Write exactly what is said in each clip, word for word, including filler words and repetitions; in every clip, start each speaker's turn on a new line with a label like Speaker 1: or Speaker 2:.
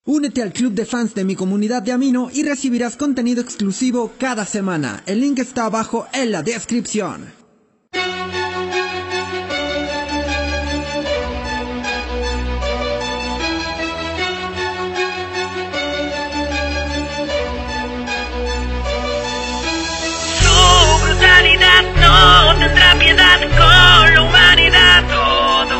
Speaker 1: Únete al club de fans de mi comunidad de Amino y recibirás contenido exclusivo cada semana. El link está abajo en la descripción.
Speaker 2: Su brutalidad no tendrá piedad con la humanidad. Todo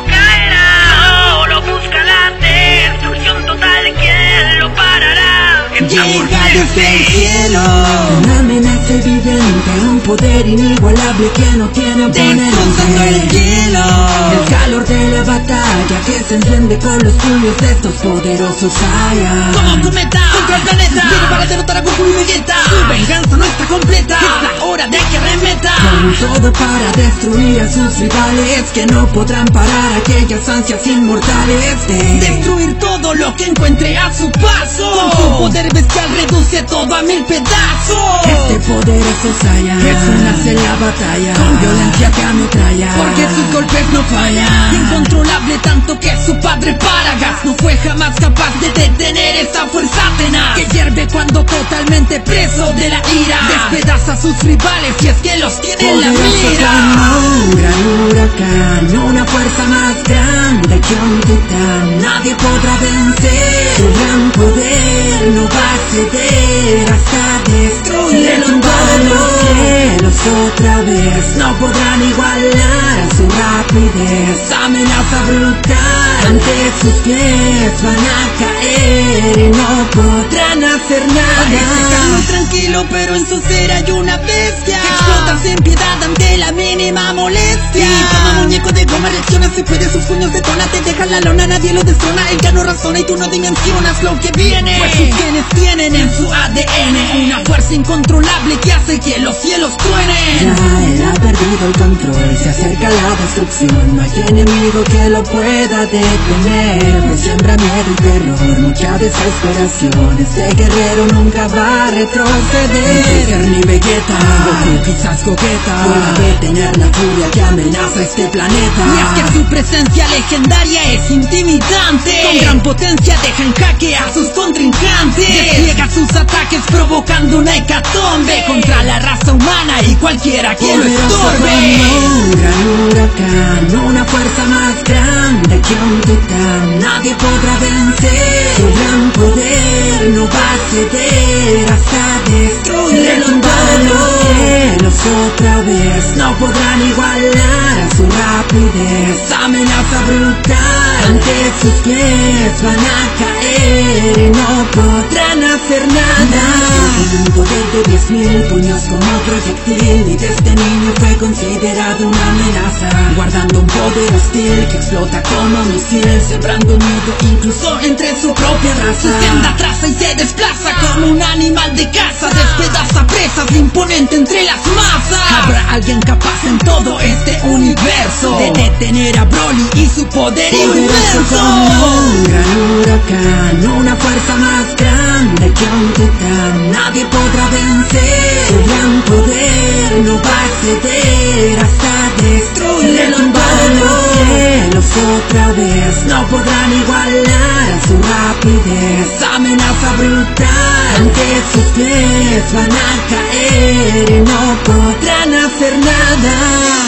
Speaker 2: caerá, solo busca la destrucción total. ¿Quién lo parará?
Speaker 3: Llega desde el cielo una amenaza evidente, un poder inigualable que no tiene oponente. Destrozando el hielo, el calor de la batalla que se enciende con los puños de estos poderosos Saiyans.
Speaker 4: Como cometa contra el planeta, viene para derrotar a Goku y Vegeta. Su venganza no está completa, es la hora de que remeta.
Speaker 3: Con todo para destruir a sus rivales, que no podrán parar aquellas ansias inmortales de
Speaker 4: destruir todo lo que encuentre a su paso. Con su poder bestial reduce todo a mil pedazos.
Speaker 3: Este poderoso Saiyan es un as en la batalla, con violencia que ametralla,
Speaker 4: porque sus golpes no fallan. Incontrolable tanto que su padre Paragas no fue jamás capaz de detener esa fuerza tenaz que hierve cuando totalmente preso de la ira despedaza a sus rivales y es que los tiene en la mira.
Speaker 3: Como un gran huracán, una fuerza más grande que un titán. Nadie podrá vencer, su gran poder no va a ceder hasta destruir todos los cielos otra vez. No podrán igualar su rapidez, amenaza brutal, ante sus pies van a caer y no podrán hacer nada.
Speaker 4: Parece calmo y tranquilo, pero en su ser hay una bestia que explota sin piedad ante la mínima molestia. Y como muñeco de goma reacciona, si puede sus puños detona, te deja la lona, nadie lo destrona. Él ya no razona y tú no dimensionas lo que viene, pues sus genes tienen en su A D N una fuerza incontrolable que hace que los cielos truenen.
Speaker 3: Ya él ha perdido el control, se acerca la destrucción, no hay enemigo que lo pueda detener. Me siembra miedo y terror, mucha desesperación, este guerrero nunca va a retroceder. Ni ser ni Vegeta, Goku quizás coqueta, pueda detener la furia que amenaza este planeta.
Speaker 4: Y es que su presencia legendaria es intimidante, con gran potencia deja en jaque a sus contrincantes, despliega sus ataques provocando una hecatombe contra la raza humana y cualquiera que lo estorbe.
Speaker 3: Como un gran huracán, una fuerza más grande que un titán. Nadie podrá vencer, su gran poder no va a ceder hasta destruir todos los cielos otra vez. No podrán igualar a su rapidez, amenaza brutal, ante sus pies van a caer y no podrán hacer nada. Un poder de diez mil puños como proyectil, y desde niño fue considerado una amenaza, guardando un poder hostil que explota como misil, sembrando miedo incluso entre su propia raza.
Speaker 4: Su senda traza y se desplaza como un animal de caza, despedaza presas, imponente entre las masas. ¿Habrá alguien capaz en todo este universo de detener a Broly y su poder inmenso?
Speaker 3: Como un gran huracán, una fuerza más grande que un titán. Nadie podrá vencer, su gran poder no va a ceder hasta destruir todos los cielos otra vez. No podrán igualar a su rapidez, amenaza brutal, ante sus pies van a caer y no podrán hacer nada.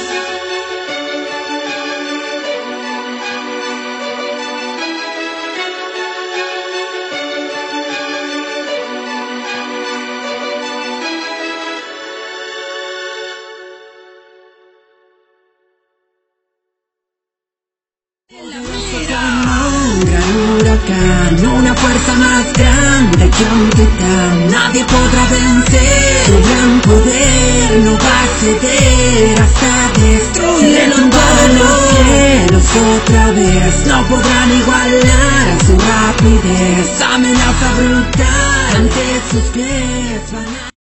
Speaker 3: Como un gran huracán, una fuerza más grande que un titán. Nadie podrá vencer, su gran poder no va a ceder hasta destruir todos los cielos otra vez. No podrán igualar a su rapidez, amenaza brutal, ante sus pies van a